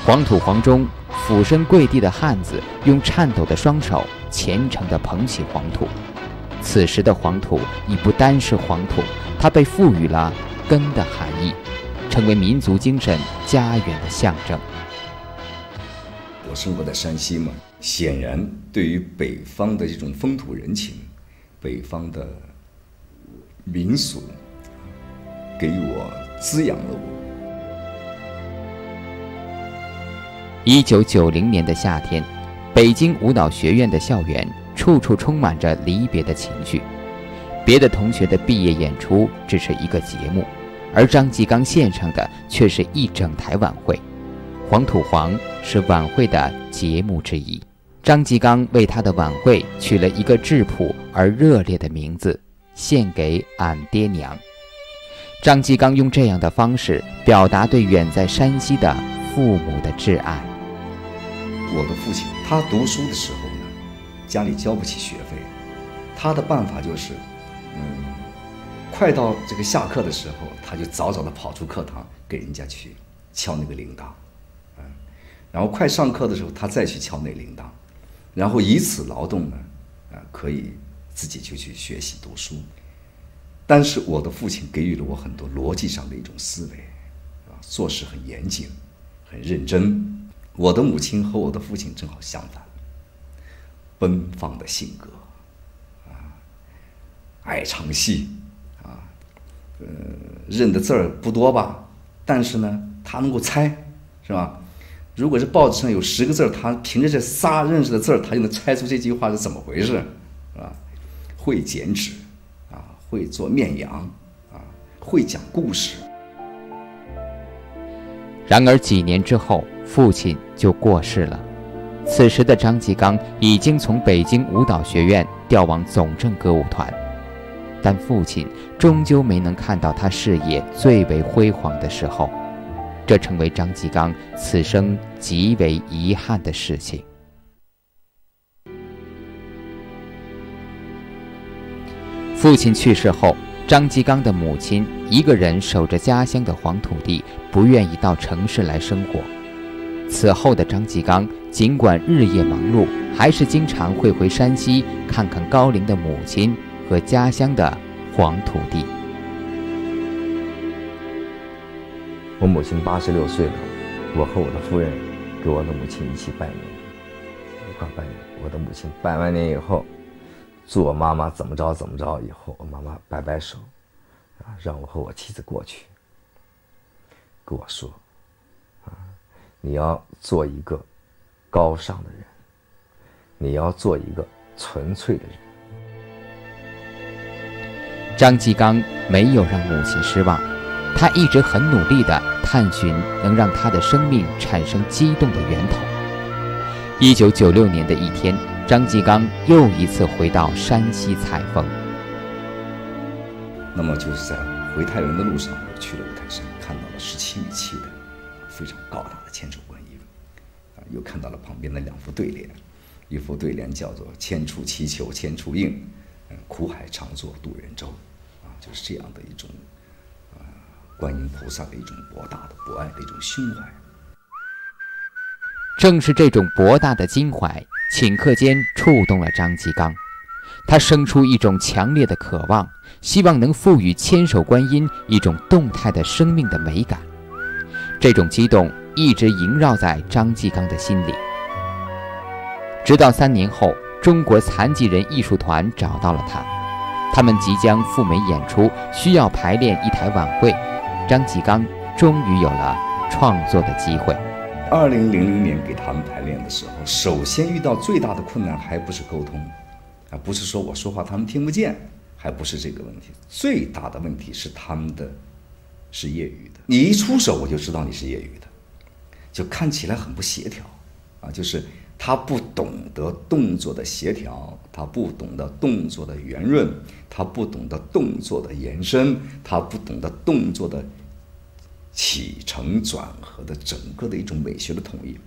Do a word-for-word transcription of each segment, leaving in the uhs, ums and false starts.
黄土黄中，俯身跪地的汉子用颤抖的双手虔诚地捧起黄土。此时的黄土已不单是黄土，它被赋予了根的含义，成为民族精神家园的象征。 我生活在山西嘛，显然对于北方的这种风土人情，北方的民俗，给予我滋养了我。 一九九零年的夏天，北京舞蹈学院的校园处处充满着离别的情绪。别的同学的毕业演出只是一个节目，而张继刚献上的却是一整台晚会。黄土黄是晚会的节目之一，张继刚为他的晚会取了一个质朴而热烈的名字，献给俺爹娘。张继刚用这样的方式表达对远在山西的父母的挚爱。 我的父亲他读书的时候呢，家里交不起学费，他的办法就是嗯，快到这个下课的时候，他就早早的跑出课堂给人家去敲那个铃铛，嗯，然后快上课的时候他再去敲那铃铛，然后以此劳动呢，啊，可以自己就去学习读书。但是我的父亲给予了我很多逻辑上的一种思维，啊，做事很严谨，很认真。我的母亲和我的父亲正好相反，奔放的性格，啊，爱唱戏，啊，呃，认的字儿不多吧，但是呢，他能够猜，是吧？如果是报纸上有十个字，他凭着这仨认识的字儿，他就能猜出这句话是怎么回事，是吧？会剪纸，啊，会做面羊，啊，会讲故事。 然而几年之后，父亲就过世了。此时的张继刚已经从北京舞蹈学院调往总政歌舞团，但父亲终究没能看到他事业最为辉煌的时候，这成为张继刚此生极为遗憾的事情。父亲去世后，张继刚的母亲一个人守着家乡的黄土地，不愿意到城市来生活。此后的张继刚尽管日夜忙碌，还是经常会回山西看看高龄的母亲和家乡的黄土地。 我母亲八十六岁了，我和我的夫人给我的母亲一起拜年，一块拜年。我的母亲拜完年以后，祝我妈妈怎么着怎么着，以后我妈妈摆摆手，啊，让我和我妻子过去，跟我说，啊，你要做一个高尚的人，你要做一个纯粹的人。 张继刚没有让母亲失望，他一直很努力地探寻能让他的生命产生激动的源头。一九九六年的一天，张继刚又一次回到山西采风。 那么就是在回太原的路上，我去了五台山，看到了十七米七的非常高大的千手观音，啊，又看到了旁边的两副对联，一副对联叫做“千处祈求千处应，嗯，苦海常作渡人舟”，啊，就是这样的一种，啊，观音菩萨的一种博大的博爱的一种胸怀。 正是这种博大的襟怀，顷刻间触动了张继刚，他生出一种强烈的渴望，希望能赋予千手观音一种动态的生命的美感。这种激动一直萦绕在张继刚的心里。直到三年后，中国残疾人艺术团找到了他，他们即将赴美演出，需要排练一台晚会，张继刚终于有了创作的机会。 二零零零年给他们排练的时候，首先遇到最大的困难还不是沟通，啊，不是说我说话他们听不见，还不是这个问题，最大的问题是他们的是业余的，你一出手我就知道你是业余的，就看起来很不协调，啊，就是他不懂得动作的协调，他不懂得动作的圆润，他不懂得动作的延伸，他不懂得动作的起承转合的整个的一种美学的统一。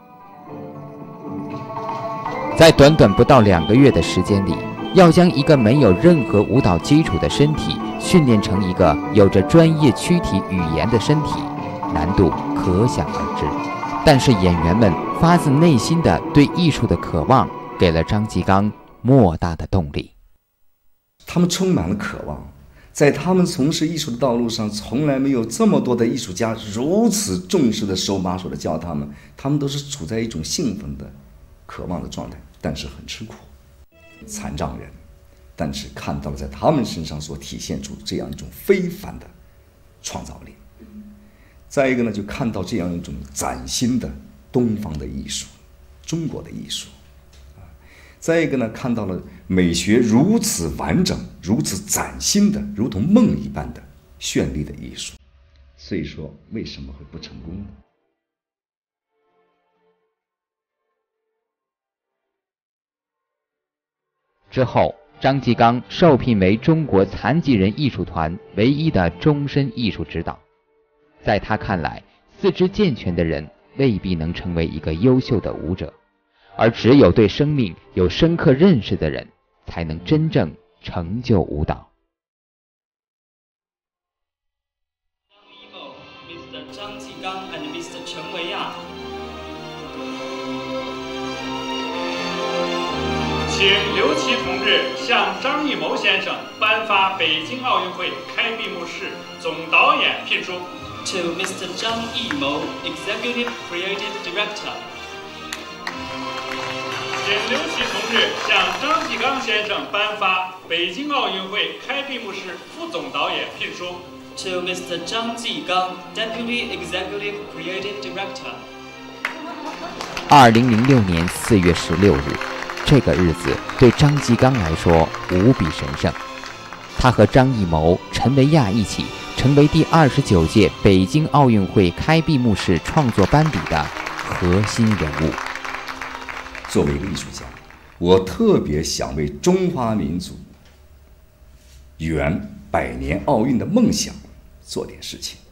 在短短不到两个月的时间里，要将一个没有任何舞蹈基础的身体训练成一个有着专业躯体语言的身体，难度可想而知。 但是演员们发自内心的对艺术的渴望，给了张继刚莫大的动力。 他们充满了渴望，在他们从事艺术的道路上，从来没有这么多的艺术家如此重视的手把手的教他们，他们都是处在一种兴奋的、渴望的状态，但是很吃苦。残障人，但是看到了在他们身上所体现出这样一种非凡的创造力。再一个呢，就看到这样一种崭新的东方的艺术，中国的艺术。再一个呢，看到了美学如此完整、如此崭新的，如同梦一般的绚丽的艺术。所以说，为什么会不成功呢？ 之后，张继刚受聘为中国残疾人艺术团唯一的终身艺术指导。在他看来，四肢健全的人未必能成为一个优秀的舞者，而只有对生命有深刻认识的人，才能真正成就舞蹈。 Mister 张继刚 and Mister 陈维亚， 请刘琦同志向张艺谋先生颁发北京奥运会开闭幕式总导演聘书。 To Mister 张艺谋 Executive Creative Director。 请刘琦同志向张继刚先生颁发北京奥运会开闭幕式副总导演聘书。 To Mister 张继刚 Deputy Executive Creative Director。 二零零六年四月十六日，这个日子对张继刚来说无比神圣。他和张艺谋、陈维亚一起成为第二十九届北京奥运会开闭幕式创作班底的核心人物。 作为一个艺术家，我特别想为中华民族圆百年奥运的梦想做点事情，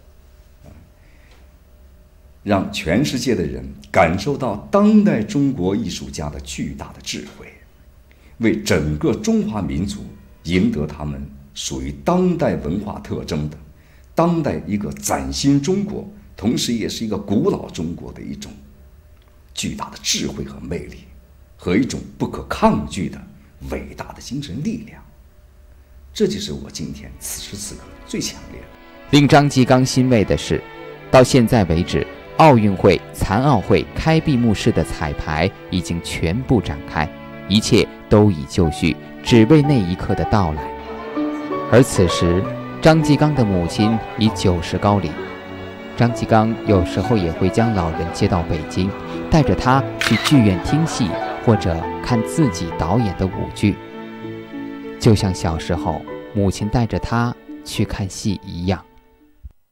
让全世界的人感受到当代中国艺术家的巨大的智慧，为整个中华民族赢得他们属于当代文化特征的当代一个崭新中国，同时也是一个古老中国的一种巨大的智慧和魅力，和一种不可抗拒的伟大的精神力量。这就是我今天此时此刻最强烈的。 令张继刚欣慰的是，到现在为止，奥运会、残奥会开闭幕式的彩排已经全部展开，一切都已就绪，只为那一刻的到来。而此时，张继刚的母亲已九十高龄，张继刚有时候也会将老人接到北京，带着他去剧院听戏，或者看自己导演的舞剧，就像小时候母亲带着他去看戏一样。